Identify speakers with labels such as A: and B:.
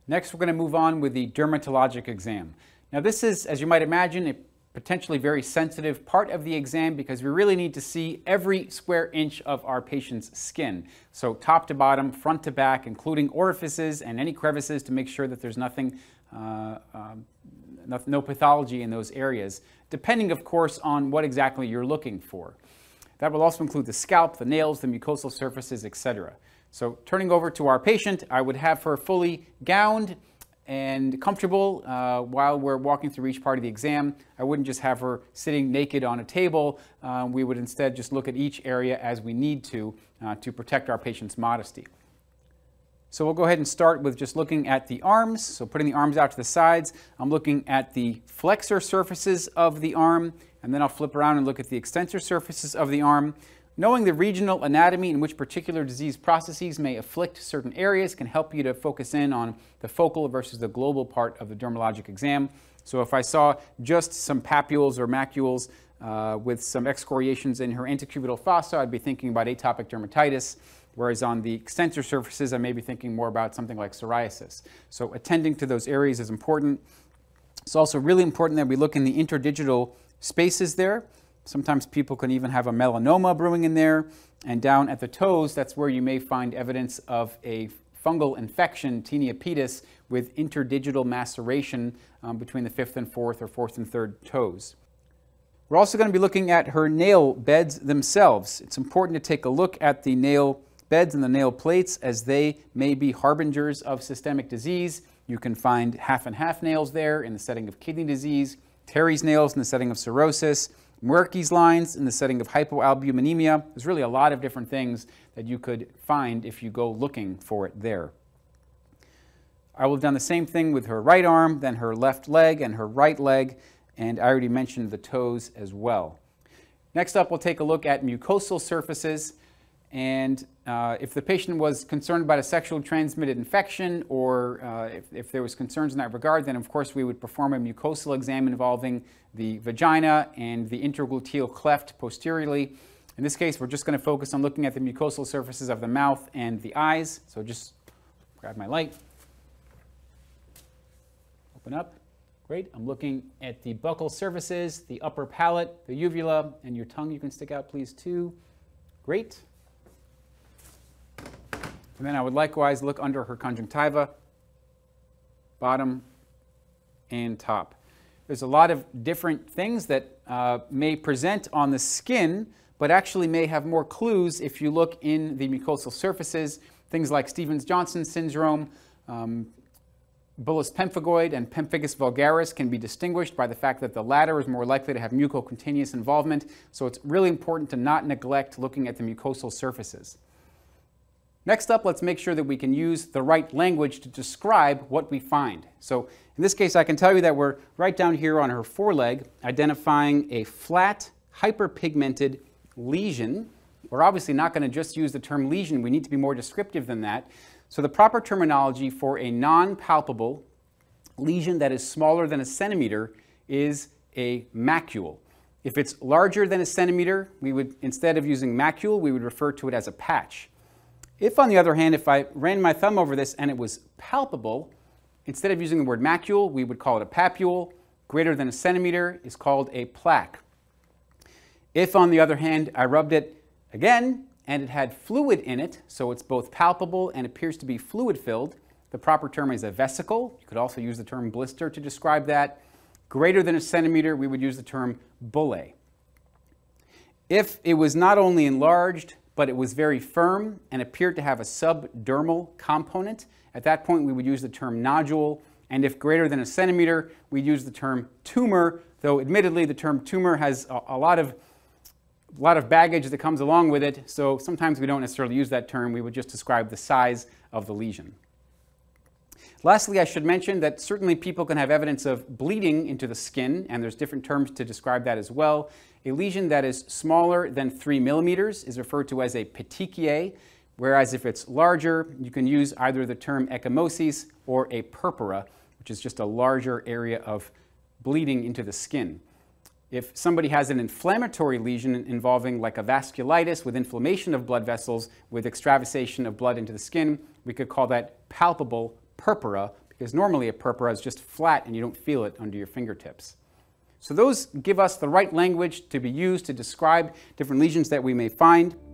A: Next, we're going to move on with the dermatologic exam. Now this is, as you might imagine, a potentially very sensitive part of the exam because we really need to see every square inch of our patient's skin. So top to bottom, front to back, including orifices and any crevices to make sure that there's nothing, no pathology in those areas, depending of course on what exactly you're looking for. That will also include the scalp, the nails, the mucosal surfaces, etc. So turning over to our patient, I would have her fully gowned and comfortable while we're walking through each part of the exam. I wouldn't just have her sitting naked on a table. We would instead just look at each area as we need to protect our patient's modesty. So we'll go ahead and start with just looking at the arms. So putting the arms out to the sides, I'm looking at the flexor surfaces of the arm, and then I'll flip around and look at the extensor surfaces of the arm. Knowing the regional anatomy in which particular disease processes may afflict certain areas can help you to focus in on the focal versus the global part of the dermatologic exam. So if I saw just some papules or macules with some excoriations in her antecubital fossa, I'd be thinking about atopic dermatitis, whereas on the extensor surfaces, I may be thinking more about something like psoriasis. So attending to those areas is important. It's also really important that we look in the interdigital spaces there. Sometimes people can even have a melanoma brewing in there. And down at the toes, that's where you may find evidence of a fungal infection, Tinea pedis, with interdigital maceration between the 5th and 4th or 4th and 3rd toes. We're also going to be looking at her nail beds themselves. It's important to take a look at the nail beds and the nail plates as they may be harbingers of systemic disease. You can find half and half nails there in the setting of kidney disease, Terry's nails in the setting of cirrhosis, Merkey's lines in the setting of hypoalbuminemia. There's really a lot of different things that you could find if you go looking for it there. I will have done the same thing with her right arm, then her left leg and her right leg, and I already mentioned the toes as well. Next up, we'll take a look at mucosal surfaces. And if the patient was concerned about a sexually transmitted infection or if there was concerns in that regard, then of course we would perform a mucosal exam involving the vagina and the intergluteal cleft posteriorly. In this case, we're just going to focus on looking at the mucosal surfaces of the mouth and the eyes. So just grab my light, open up. Great. I'm looking at the buccal surfaces, the upper palate, the uvula, and your tongue you can stick out, please, too. Great. And then I would likewise look under her conjunctiva, bottom and top. There's a lot of different things that may present on the skin, but actually may have more clues if you look in the mucosal surfaces. Things like Stevens-Johnson syndrome, bullous pemphigoid and pemphigus vulgaris can be distinguished by the fact that the latter is more likely to have mucocutaneous involvement. So it's really important to not neglect looking at the mucosal surfaces. Next up, let's make sure that we can use the right language to describe what we find. So in this case, I can tell you that we're right down here on her foreleg, identifying a flat, hyperpigmented lesion. We're obviously not going to just use the term lesion. We need to be more descriptive than that. So the proper terminology for a non-palpable lesion that is smaller than a centimeter is a macule. If it's larger than a centimeter, we would, instead of using macule, we would refer to it as a patch. If, on the other hand, if I ran my thumb over this and it was palpable, instead of using the word macule, we would call it a papule. Greater than a centimeter is called a plaque. If, on the other hand, I rubbed it again and it had fluid in it, so it's both palpable and appears to be fluid-filled, the proper term is a vesicle. You could also use the term blister to describe that. Greater than a centimeter, we would use the term bullae. If it was not only enlarged, but it was very firm and appeared to have a subdermal component, at that point we would use the term nodule. And if greater than a centimeter, we'd use the term tumor, though admittedly the term tumor has a lot of baggage that comes along with it, so sometimes we don't necessarily use that term. We would just describe the size of the lesion. Lastly, I should mention that certainly people can have evidence of bleeding into the skin, and there's different terms to describe that as well. A lesion that is smaller than 3 millimeters is referred to as a Petechiae, whereas if it's larger, you can use either the term Ecchymosis or a Purpura, which is just a larger area of bleeding into the skin. If somebody has an inflammatory lesion involving like a vasculitis with inflammation of blood vessels with extravasation of blood into the skin, we could call that palpable purpura, because normally a purpura is just flat and you don't feel it under your fingertips. So those give us the right language to be used to describe different lesions that we may find.